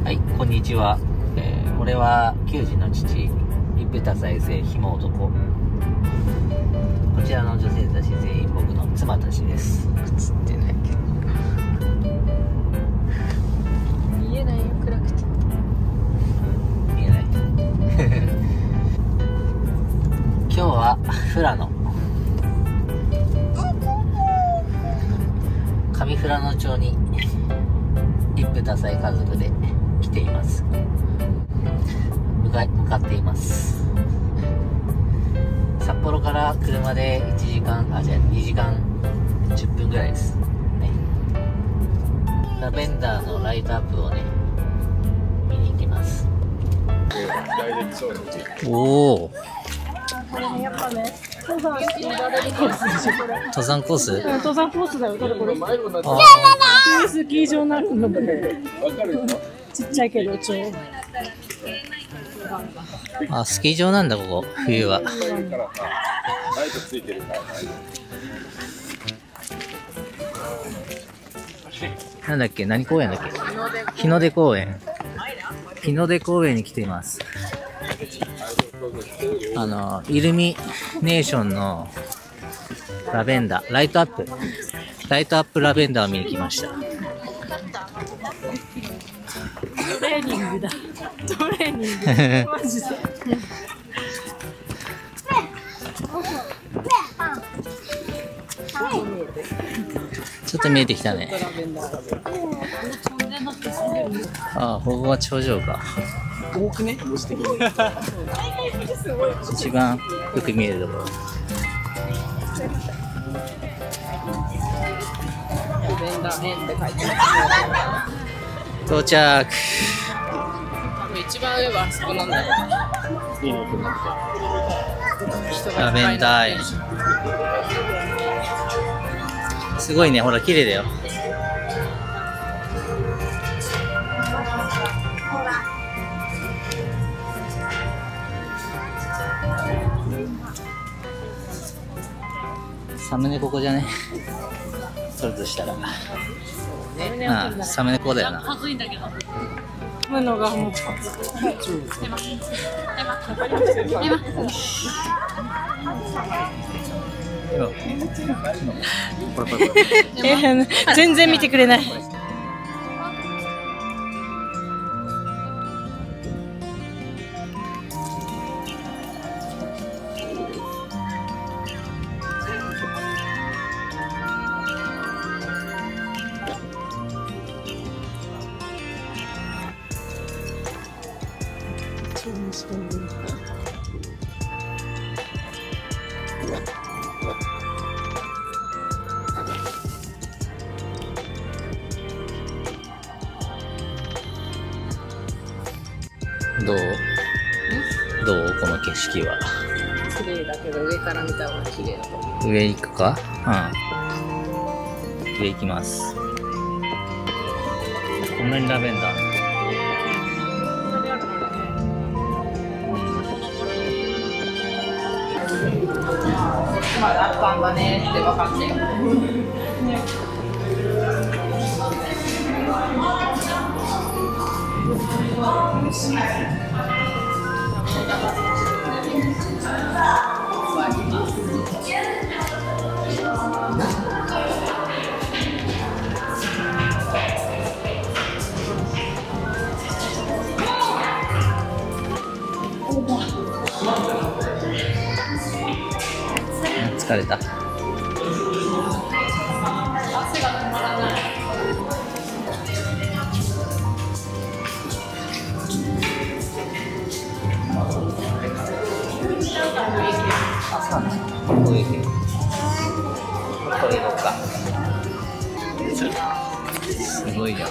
はい、こんにちは。俺は球児の父、一夫多妻制ひも男。こちらの女性たち全員僕の妻たちです。映ってないけど。 見えないよ、暗くて。 見えない。今日は富良野。上富良野町に一夫多妻家族で来ています。向かっています。札幌から車で2時間10分ぐらいです、ね。ラベンダーのライトアップをね見に行きます。おお。 これね、やっぱね、登山コースでしょ、これ。 登山コース？ 登山コースだよ、だってこれ。スキー場になるのもね。ちっちゃいけど、超。 あ、スキー場なんだ、ここ、冬は。なんだっけ、何公園だっけ？日の出公園。日の出公園に来ています。イルミネーションのラベンダー、ライトアップラベンダーを見に来ました。 トレーニングだ。トレーニング。マジで。 ちょっと見えてきたね。ああ、ここは頂上か。 多くね、文字的に。 一番よく見えるところ。到着。 一番上はあそこなんだよ。 ラベンダー園。すごいね、ほら綺麗だよ。サムネここじゃね？それとしたら。ああ、サムネここだよな。 ムノがもう。全然見てくれない。 どうこの景色は。 綺麗だけど上から見た方が綺麗だと思う。 上行くか？うん。上行きます。こんなにラベンダー。 まだあったんだねって分かって。 疲れた。こういう日。これどっか。すごいじゃん。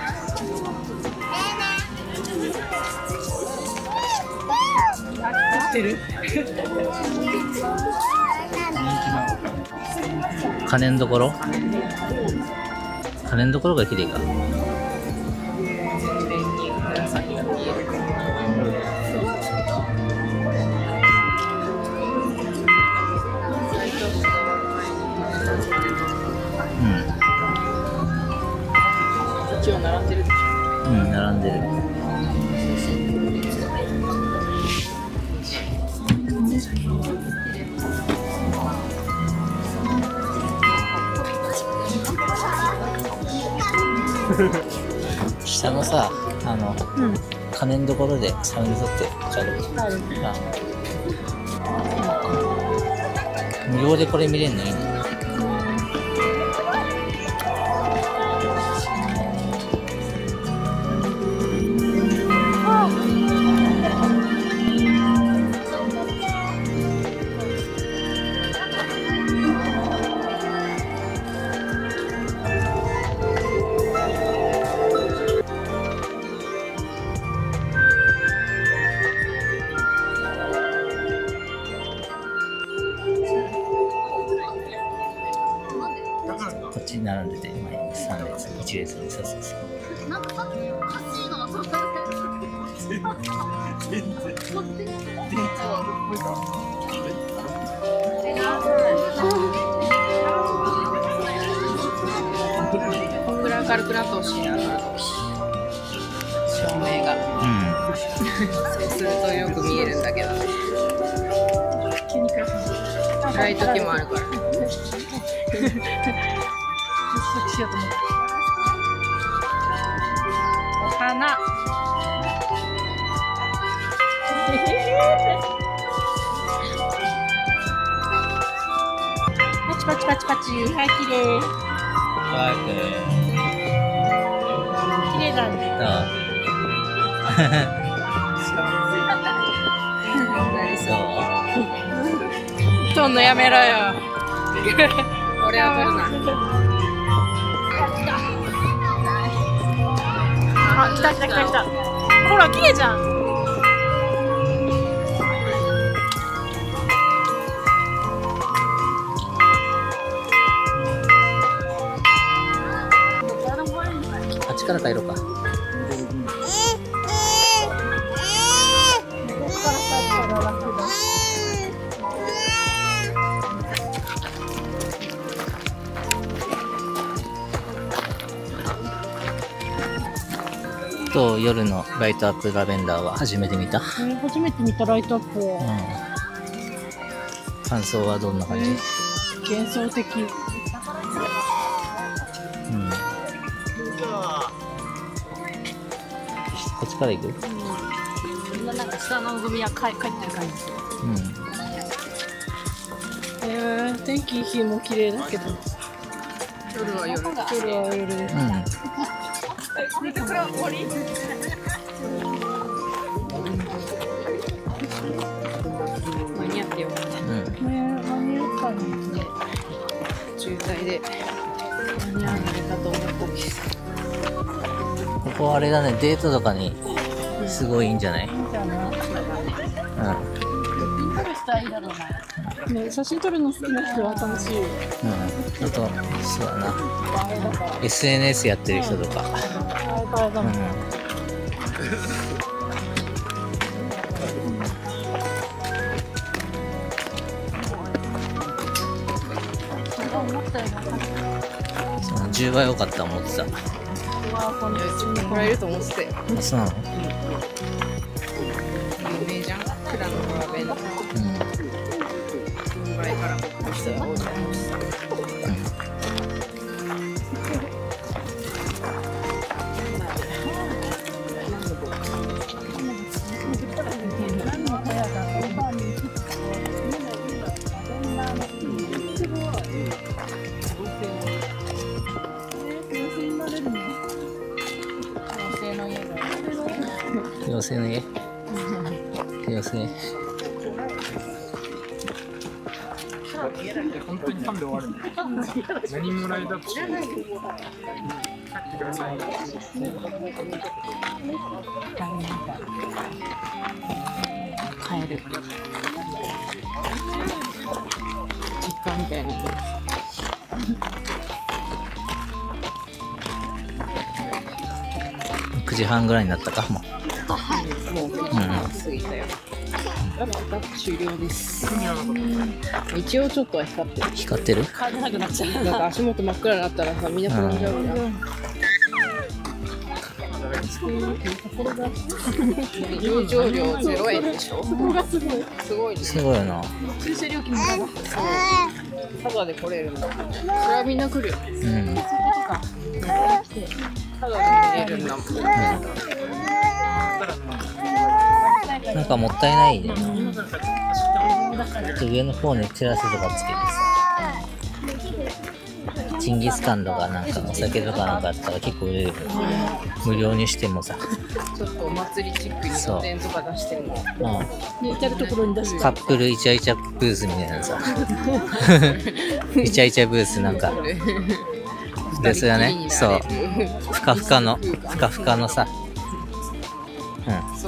合ってる。 金のところが綺麗か。 一応並んでるでしょ。 並んでる。 下のさ、金のところでサムネ撮って帰る。無料でこれ見れるのいいね。こっちに並んでて、今3列、1列に、そうそうそう。 こんぐらい明るくなってほしいな、照明が。そうするとよく見えるんだけどね。暗い時もあるから。お花。 パチパチパチパチ。はい、綺麗。綺麗だね。 撮んのやめろよ。俺は撮るな。 あ、来た来た来た来た。ほら、綺麗じゃん。 あっちから帰ろうか。と夜のライトアップラベンダーは初めて見た。 初めて見たライトアップは。 感想はどんな感じ？ 幻想的。 こっちから行く？ なんか下の海は帰ってる感じ。天気日も綺麗だけど。 夜は夜。 夜は夜。 間に合ってよかった。 間に合ったね。 渋滞で間に合わないかと思ったけど。 ここあれだね、デートとかにすごいいいんじゃない？ ね、写真撮るの好きな人は楽しい。 あと、そうだな。SNS やってる人とか。10倍多かった思ってた。 これいると思ってたよ。 あ、そうなの？ 有名じゃん。普段のラベンダー。前から人が多いじゃないですか。 妖精の家？妖精。 本当に噛んで終わるんだ。何もらいだって書いてください。 カエル。実家みたいな。 9時半ぐらいになったかもう。 もう過ぎたよ。終了です。一応ちょっとは光ってる。 光ってる？ 帰れなくなっちゃう。 なんか足元真っ暗になったらさ、みんな転んじゃうじゃん。 入場料0円でしょ。 そこがすごい。 すごいね。 すごいな。 駐車料金もただで来れるんだ。それはみんな来るよ。 うん。 ただで見れるんだもん。 なんかもったいないね。上の方にテラスとかつけてさ、ジンギスカンとかなんかお酒とかなんかあったら結構売れる。無料にしてもさ、 ちょっとお祭りチックに露店とか出しても。 至るところに出して。 カップルイチャイチャブースみたいなさ、イチャイチャブースなんかで、それはね、そう、ふかふかのさ、うん、そう、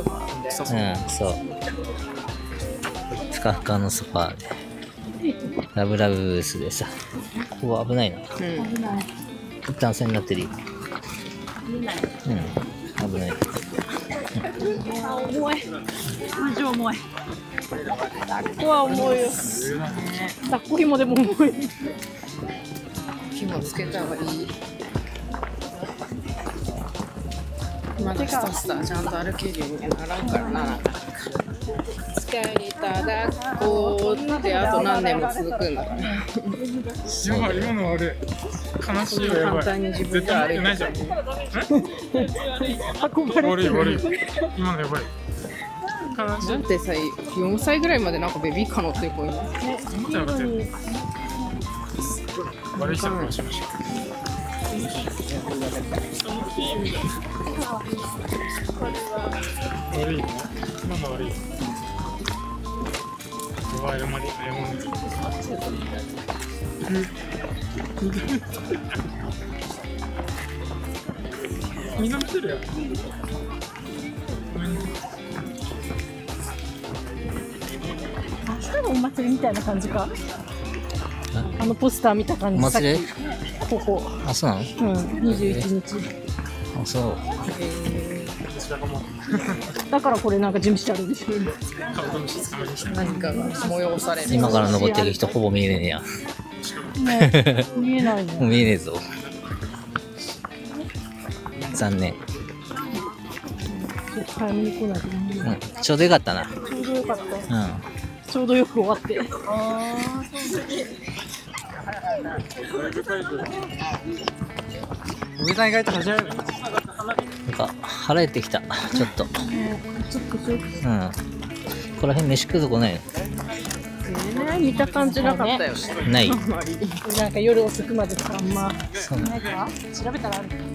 ふかふかのソファーで、ラブラブブースでさ、ここ危ないな。一旦線になってるよ。うん、危ない。 重い。マジ重い。抱っこは重いよ。抱っこ紐でも重い。 紐つけた方がいい。まだスタスタちゃんと歩けるようにならんからな。疲れただっこってあと何年も続くんだから。 今のあれ悲しいよ。やばい。 簡単に自分で絶対持ってないじゃん。 運ばれてる。 悪い。今のやばい。悲しい。 だってさ、4歳ぐらいまでなんかベビーカー乗ってる子います。 悪い人かもしれません。悪いね。今の悪い。謝りみんな見てるよ。 明日のお祭りみたいな感じか。あのポスター見た感じ。 お祭り？ ここ。 あ、そうなの？ うん、21日。 あ、そう。 だからこれなんか準備してあるんでしょ。 何かが催される。 今から登ってる人ほぼ見えねえや。 見えないもうね。 見えねえぞ。残念。 早めに来ないと。 うん、ちょうどよかったな。 ちょうどよかった。 うん。 ちょうどよく終わって。 上さん意外と走られる。 なんか腹減ってきた。ちょっと。 ちょっとそう。 うん。ここら辺飯食うとこないの？ 見た感じなかったよね。 ない。 なんか夜遅くまでとかあんまそう。 ないか。調べたらある。